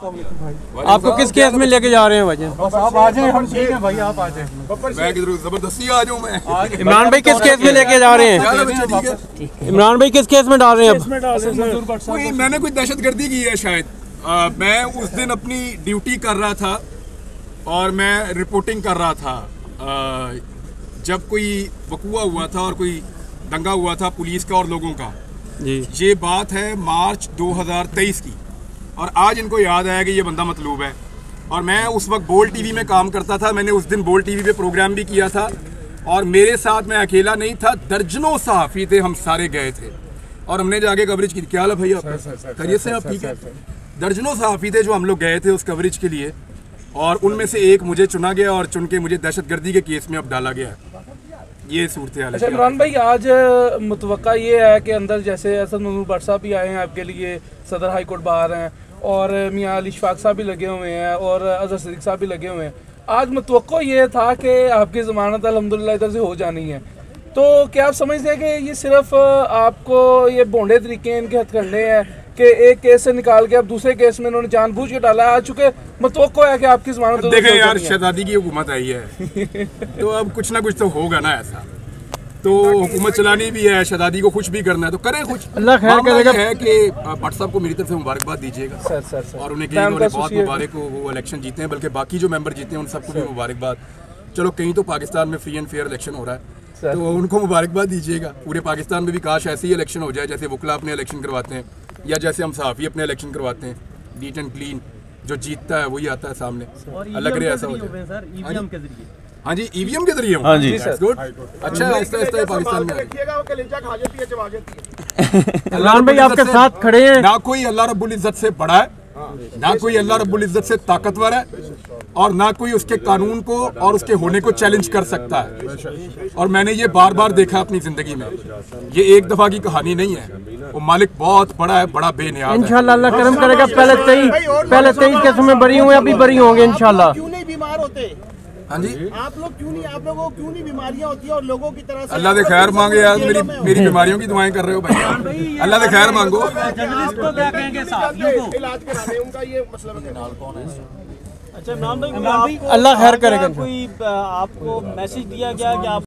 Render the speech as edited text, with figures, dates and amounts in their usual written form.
आपको किस केस में लेके जा रहे हैं भाई? बस आप आ जाए, हम ठीक हैं भाई, आप आ जाए। मैं किधर जबरदस्ती आ जाऊं मैं? इमरान भाई किस केस में लेके जा रहे हैं? इमरान भाई किस केस में डाल रहे हैं अब? मैंने कोई दहशतगर्दी की है शायद। मैं उस दिन अपनी ड्यूटी कर रहा था और मैं रिपोर्टिंग कर रहा था जब कोई वकूआ हुआ था और कोई दंगा हुआ था पुलिस का और लोगों का जी। ये बात है मार्च 2023 की, और आज इनको याद आया कि ये बंदा मतलूब है। और मैं उस वक्त बोल टीवी में काम करता था, मैंने उस दिन बोल टीवी पे प्रोग्राम भी किया था, और मेरे साथ मैं अकेला नहीं था, दर्जनों सहाफ़ी थे, हम सारे गए थे और हमने जाके कवरेज की। क्या हाल है भैया, खैरियत से आप ठीक है? दर्जनों सहाफ़ी थे जो हम लोग गए थे उस कवरेज के लिए, और उनमें से एक मुझे चुना गया और चुन के मुझे दहशतगर्दी के केस में अब डाला गया है। ये सूरत हाल है। अच्छा इमरान भाई, आज मुतवक्का ये है कि अंदर जैसे असद मंजूर भट्ट साहब भी आए हैं आपके लिए, सदर हाई कोर्ट बाहर हैं, और मियाँ अली इशफाक साहब भी लगे हुए हैं, और अजहर सिद्दीक साहब भी लगे हुए हैं। आज मुतवक्का ये था कि आपकी ज़मानत अल्हम्दुलिल्लाह इधर से हो जानी है, तो क्या आप समझते हैं कि ये सिर्फ आपको ये भोंडे तरीके इनके हथकंडे हैं कि एक केस से निकाल के अब दूसरे केस में इन्होंने जानबूझ के डाला है, आ चुके मुतवक्का है कि आपकी ज़मानत? देखें यार, शहजादी की हुकूमत आई है तो अब कुछ ना कुछ तो होगा ना ऐसा, तो हुकूमत चलानी भी है, शहजादी को खुश भी करना है तो करें कुछ। अल्लाह खैर करेगा। है कि भट्ट साहब को मेरी तरफ से मुबारकबाद दीजिएगा सर। और उन्हें बहुत मुबारक हो, वो इलेक्शन जीते हैं, बल्कि बाकी जो मेंबर जीते हैं उन सबको भी मुबारकबाद। चलो कहीं तो पाकिस्तान में फ्री एंड फेयर इलेक्शन हो रहा है तो उनको मुबारकबाद दीजिएगा। पूरे पाकिस्तान में भी काश ऐसे ही इलेक्शन हो जाए जैसे वकला अपने इलेक्शन करवाते हैं, या जैसे हम सहाफ़ी अपने इलेक्शन करवाते हैं, नीट एंड क्लीन, जो जीतता है वही आता है सामने। अलग रहे ऐसा हो जाए। हाँ जी, ईवीएम के जरिए। हाँ जी, गुड। अच्छा, ऐसा पाकिस्तान में इमरान भाई आपके साथ खड़े हैं। ना कोई अल्लाह रब्बुल इज्जत से बड़ा है, ना कोई अल्लाह रब्बुल इज्जत से ताकतवर है, और ना कोई उसके कानून को और उसके होने को चैलेंज कर सकता है। और मैंने ये बार बार देखा अपनी जिंदगी में, ये एक दफा की कहानी नहीं है। वो मालिक बहुत बड़ा है, बड़ा बेनियाज है। इंशाल्लाह अल्लाह करम करेगा। पहले 23 केसों में बरी हुए, अभी बरी होंगे इंशाल्लाह। क्यों नहीं बीमार होते? हाँ जी, आप लोग क्यों नहीं, आप लोगों को क्यों नहीं बीमारियां होती है और लोगों की तरह से? अल्लाह से खैर मांगे यार, मेरी बीमारियों की दुआएं कर रहे हो भाई, अल्लाह से खैर मांगो। जर्नलिस्ट को क्या कहेंगे, साथियों को इलाज कराने, उनका ये मतलब है। अच्छा इमरान भाई, अल्लाह खैर करेगा। कोई आपको मैसेज दिया गया कि आप